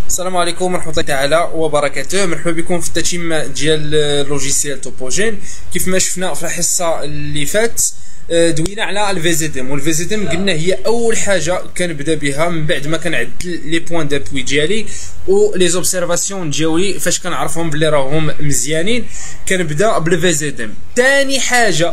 السلام عليكم ورحمه الله تعالى وبركاته. مرحبا بكم في التتم ديال لوجيسيال توبوجين. كيف ما شفنا في الحصه اللي فات دوينا على الفي زد ام، والفي زد ام قلنا هي اول حاجه كنبدا بها من بعد ما كنعدل لي بوين دابوي ديالي و لي زوبسيرفاسيون ديالي فاش كنعرفهم بلي راهم مزيانين كنبدا بالفي زد ام. ثاني حاجه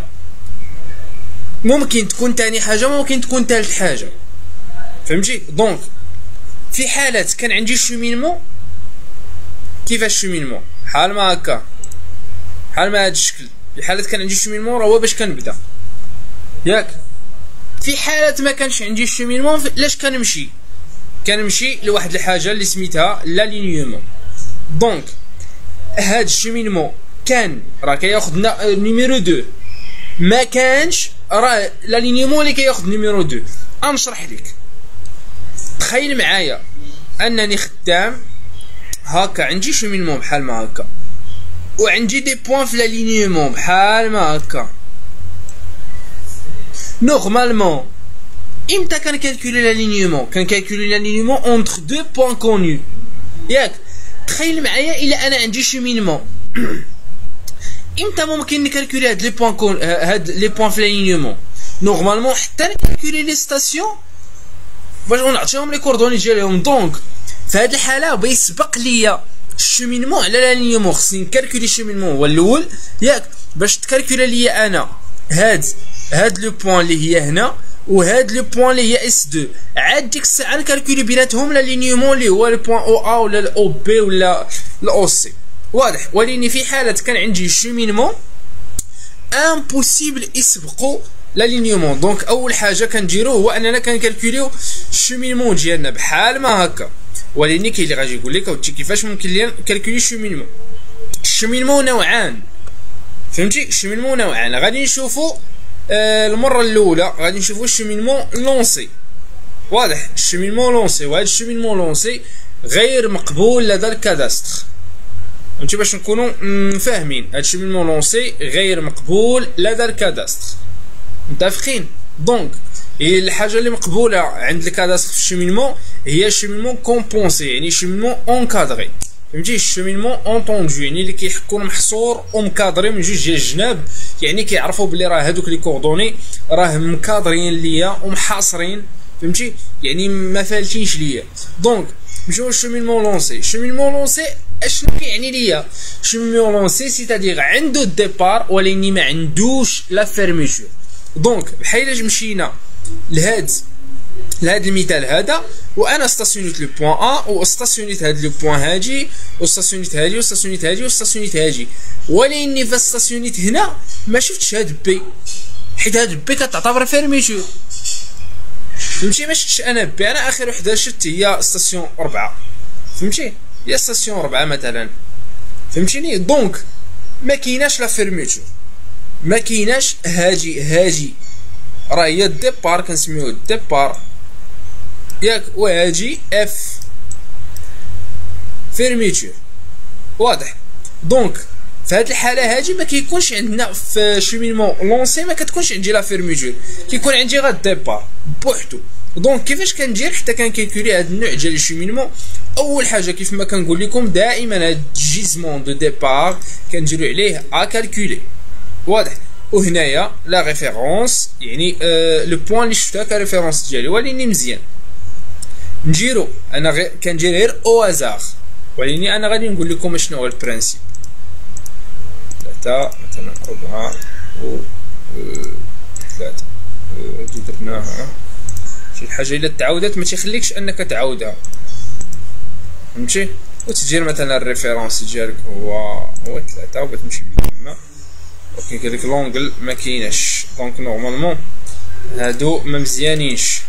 ممكن تكون ممكن تكون ثالث حاجه، فهمتي؟ دونك في حالات كان عندي الشومينمون، كيفاش الشومينمون؟ بحال ما هكا، بحال ما هاد الشكل. في حالات كان عندي الشومينمون راه هو باش كنبدا، ياك؟ في حالات ما كانش عندي الشومينمون لاش كنمشي لواحد الحاجه اللي سميتها لالينيومون. دونك هاد الشومينمون كان راه كياخذنا نيميرو 2، ما كانش راه لالينيومون اللي كياخذ نيميرو 2. غنشرح لك. تخيل معايا انني خدام هكا، عندي شومينمون بحال ما هكا، وعندي دي بوين في لالينيومون بحال ما هكا. نورمالمون امتى كنكالكولي لالينيومون؟ كنكالكولي لالينيومون اونتر دو بوين كونو، ياك؟ تخيل معايا الا انا عندي شومينمون امتى ممكن نكالكولي هاد لي بوين هاد لي بوين في لالينيومون؟ نورمالمون حتى نكالكولي لي ستاسيون باش نعطيهم لي كوردوني ديالهم. دونك في هاد الحاله بيسبق ليا الشومينمون على لالينيومون، خصني نكالكولي الشومينمون هو الاول، ياك؟ باش تكالكولي ليا انا هاد لو بوين اللي هي هنا وهاد لو بوين اللي هي اس 2، عاد ديك الساعه نكالكولي بيناتهم لالينيومون اللي هو لو بوين او ا ولا الاو بي ولا الاو سي. واضح؟ ولكن في حاله كان عندي الشومينمون امبوسيبل يسبقوا لالينيومون. دونك اول حاجه كنديرو هو اننا كنكالكوليو الشومينمون ديالنا بحال ما هكا. ولكن كاين اللي غادي يقول لك اودي كيفاش ممكن ليا نكالكولي الشومينمون؟ الشومينمون نوعان، فهمتي؟ الشومينمون نوعان. غادي نشوفوا المره الاولى غادي نشوفوا الشومينمون لونسي. واضح؟ الشومينمون لونسي، وهذا الشومينمون لونسي غير مقبول لدى الكاداستر، فهمتي؟ باش نكونوا فاهمين، هذا الشومينمون لونسي غير مقبول لدى الكاداستر، متفقين؟ دونك الحاجه اللي مقبوله عند الكاداستر في الشومينمون هي الشومينمون كومبونسي، يعني الشومينمون اونكادري، فهمتي؟ الشومينمون اونطوندو، يعني اللي كيكون محصور ومكادري من جوج ديال الجناب، يعني كيعرفوا بلي راه هذوك لي كوردوني راه مكادرين ليا ومحاصرين، فهمتي؟ يعني ما فالتينش ليا. دونك نمشيو للشومينمون لونسي. الشومينمون لونسي اشنو كيعني ليا؟ الشومينمون لونسي سيتادير عنده الديبار ولكن ما عندوش لا فيرميتور. دونك بحال الا مشينا لهاد المثال هذا، وانا ستاسيونيت لو بوين ا وستاسيونيت هاد لو بوين هادي وستاسيونيت هادي وستاسيونيت هادي وستاسيونيت هادي، ولكن فاش ستاسيونيت هنا ما شفتش هاد بي، حيت هاد بي كتعتبر فيرميتور، فهمتي؟ ما شفتش انا بي، انا اخر وحده شفت هي ستاسيون 4، فهمتي؟ هي ستاسيون 4 مثلا، فهمتيني؟ دونك ما كايناش لا فيرميتور، ما كايناش هاجي راه هي الديبار، كنسميوه الديبار، ياك؟ وهاجي اف فيرميتور. واضح؟ دونك في هذه الحاله هذه ما كيكونش عندنا في شومينمون لونسي، ما كتكونش عندي لا فيرميتور، كيكون عندي غير الديبار بوحدو. دونك كيفاش كندير حتى كنكالكولي هذا النوع ديال الشومينمون؟ اول حاجه كيف ما كنقول لكم دائما هذا الجيزمون دو ديبار كنديرو عليه ا كالكولي. واضح؟ وهنايا لا ريفيرونس، يعني لو بوين اللي شفتها كريفيرونس ديالي، ولكن مزيان نديرو انا كندير غير او هازار، ولكن انا غادي نقول لكم شنو هو البرانسيب. 3 مثلا 4 و 3 هادو درناها، شي حاجه الا تعاودت ما تيخليكش انك تعاودها، فهمتي؟ وتدير مثلا الريفيرونس ديالك هو 3 وكتمشي تما، ولكن كذلك لونغل ما كايناش. دونك نورمالمون هادو ما مزيانينش،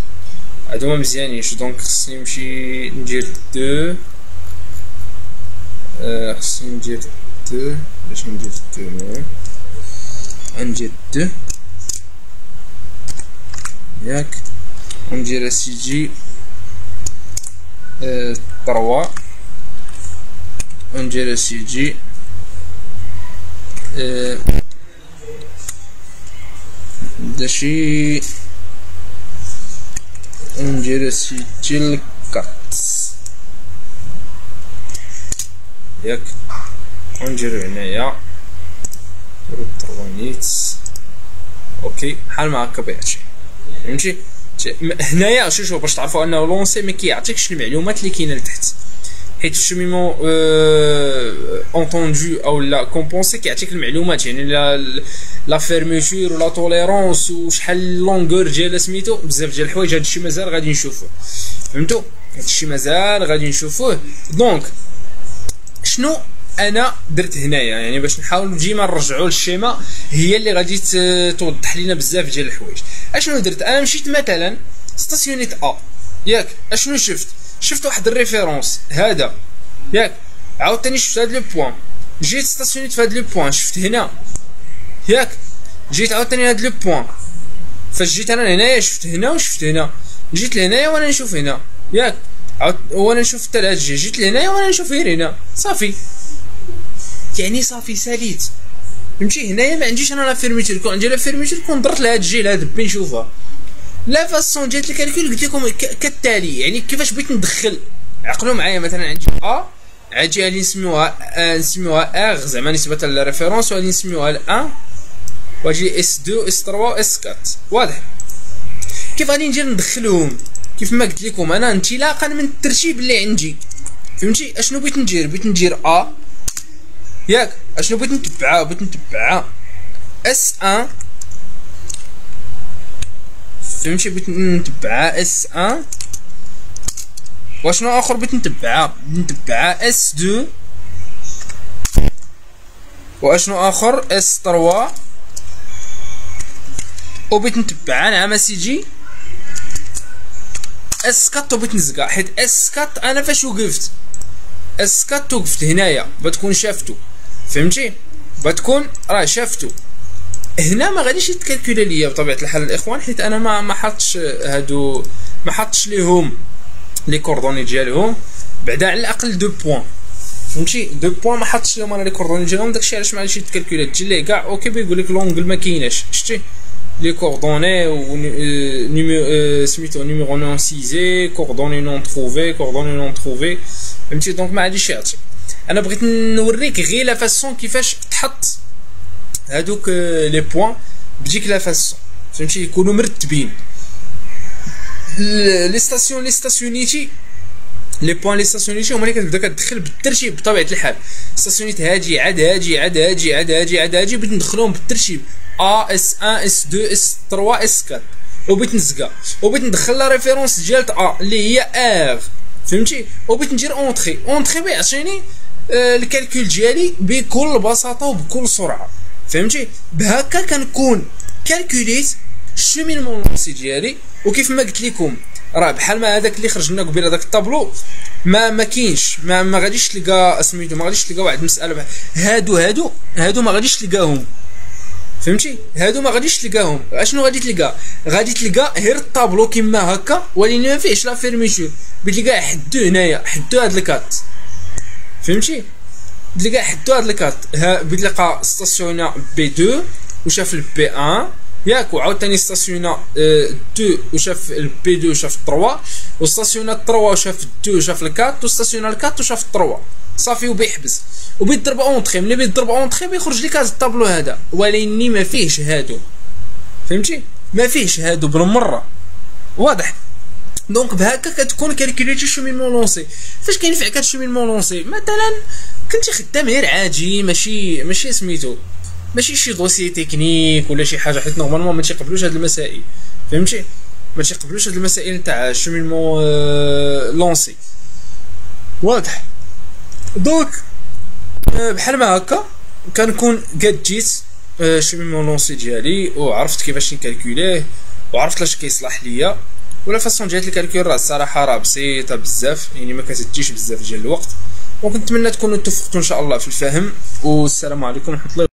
دونك خصني نمشي ندير 2، خصني ندير 2. باش ندير 2 ندير 2، ياك؟ وندير اسيدي 3 وندير اسيدي داشي ندير اسيدي 4. ياك، ونديرو هنايا التربونيت. اوكي بحال ما هكا بهادشي، فهمتي؟ هنايا شوف باش تعرفوا انه لونسي ما كيعطيكش المعلومات اللي كاينه لتحت، حيت الشوميمون اونطوندو او لا كومبونسي كيعطيك المعلومات، يعني لا فيرميتور ولا توليرونس وشحال لونغور ديال سميتو، بزاف ديال الحوايج. هادشي مازال غادي نشوفوه، فهمتوا؟ هادشي مازال غادي نشوفوه. دونك شنو انا درت هنايا، يعني باش نحاول ديما نرجعوا للشيما هي اللي غادي توضح لينا بزاف ديال الحوايج. اشنو درت؟ انا مشيت مثلا ستاسيونيت ياك، اشنو شفت واحد الريفيرونس هذا ياك، عاوتاني شفت هاد لو بوين، جيت ستاسيونيت في هاد لو بوين، شفت هنا ياك، جيت عاوتاني هاد لو بوين، فاش جيت انا هنايا شفت هنا وشفت هنا، جيت لهنايا وانا نشوف هنا ياك، وانا نشوف حتى لهاد الجهه، جيت لهنايا وانا نشوف غير هنا، صافي يعني صافي ساليت، فهمتي؟ هنايا ما عنديش انا لا فيرميتور، كون عندي لا فيرميتور كون درت لهاد الجهه لهاد بين نشوفها. لا فاسون ديال الكالكول قلت لكم كالتالي، يعني كيفاش بغيت ندخل، عقلوا معايا. مثلا عندي عندي اللي نسميوها ار زعما نسبه للريفيرونس، وغادي نسميوها ال1، واجي اس 2 اس 3 اس 4. واضح كيف غادي ندير ندخلهم؟ كيف ما قلت لكم انا انطلاقا من الترتيب اللي عندي، فهمتي؟ اشنو بغيت ندير ياك، اشنو بغيت نتبعها اس 1، فهمتي؟ بغيت نتبعها اس 1، واشنو اخر بغيت نتبعها اس 2، واشنو اخر اس 3، وبغيت نتبعها نعم سيدي اس 4، وبغيت نزقا، حيت اس 4 انا فاش وقفت اس 4 وقفت هنايا بتكون شافتو، فهمتي؟ بتكون راه شافتو هنا. ما غاديش يتكالكولا ليا بطبيعه الحال الاخوان، حيت انا ما حطش هادو، ما حطش ليهم لي كوردوني ديالهم، بعدا على الاقل 2 بوين، فهمتي؟ 2 بوين ما حطش لهم انا لي كوردوني ديالهم، داكشي علاش ما غاديش يتكالكولا. تجي ليه كاع اوكي بيقول لك لونغل ما كايناش، شتي لي كوردوني و نيميرو سميتو نيميرو نون سيزي، كوردوني نون تروفي، فهمتي؟ دونك ما غاديش يعطي. انا بغيت نوريك غير لا فاسون كيفاش تحط هادوك لي بوين بديك لا فاسون، فهمتي؟ يكونوا مرتبين. لي ستاسيونيتي لي بوين لي ستاسيونيتي هما اللي كتبدا كتدخل بالترتيب بطبيعه الحال. ستاسيونيت هادي عاد هادي بغيت ندخلهم بالترتيب اس 1 اس 2 اس 3 اس 4، وبغيت نزقا، وبغيت ندخل لا ريفيرونس ديال اللي هي ار، فهمتي؟ وبغيت ندير اونطري بيعطيني الكالكول ديالي بكل بساطه وبكل سرعه، فهمتي؟ بهكا كنكون كالكوليت الشومينمون لونسي ديالي. وكيف ما قلت لكم راه بحال ما هذاك اللي خرج لنا قبيله داك الطابلو ما كاينش، ما غاديش تلقى سميتو، ما غاديش تلقى واحد المساله هادو ما غاديش تلقاهم، فهمتي؟ هادو ما غاديش تلقاهم. اشنو غادي تلقى؟ غادي تلقى غير الطابلو كيما هكا، ولكن ما فيهش لا فيرميتور، بتلقى حدو هنايا، حدو هاد الكات، فهمتي؟ بتلقى حدو هاد الكات، بتلقى ستاسيونا بي 2 وشاف البي 1 ياك، وعاوتاني ستاسيونا 2 وشاف البي 2 وشاف 3، وستاسيونا 3 وشاف 2 وشاف 4، وستاسيونا 4 وشاف 3، صافي وبيحبس وبيضرب اونطري. ملي بيضرب اونطري بيخرج لك هذا الطابلو هذا، ولكن ما فيهش هادو، فهمتي؟ ما فيهش هادو بالمره، واضح؟ دونك بهكا كتكون كالكوليتي الشومينمون لونسي. فاش كينفعك هاد الشومينمون لونسي؟ مثلا كنتي خدام غير عادي، ماشي سميتو، ماشي شي دوسي تكنيك ولا شي حاجه، حيت نورمالمون ما تيقبلوش هاد المسائل، فهمتي؟ ما تيقبلوش هاد المسائل تاع الشومينمون لونسي، واضح؟ دونك بحال ما هكا كنكون قد جيت الشومينمون لونسي ديالي، وعرفت كيفاش نكالكوليه، وعرفت لاش كيصلح ليا، ولا فاصون ديال الكالكول راه الصراحه راه بسيطه بزاف، يعني ما كتديش بزاف ديال الوقت. وكنتمنى تكونوا اتفقتوا ان شاء الله في الفهم، والسلام عليكم ورحمه الله.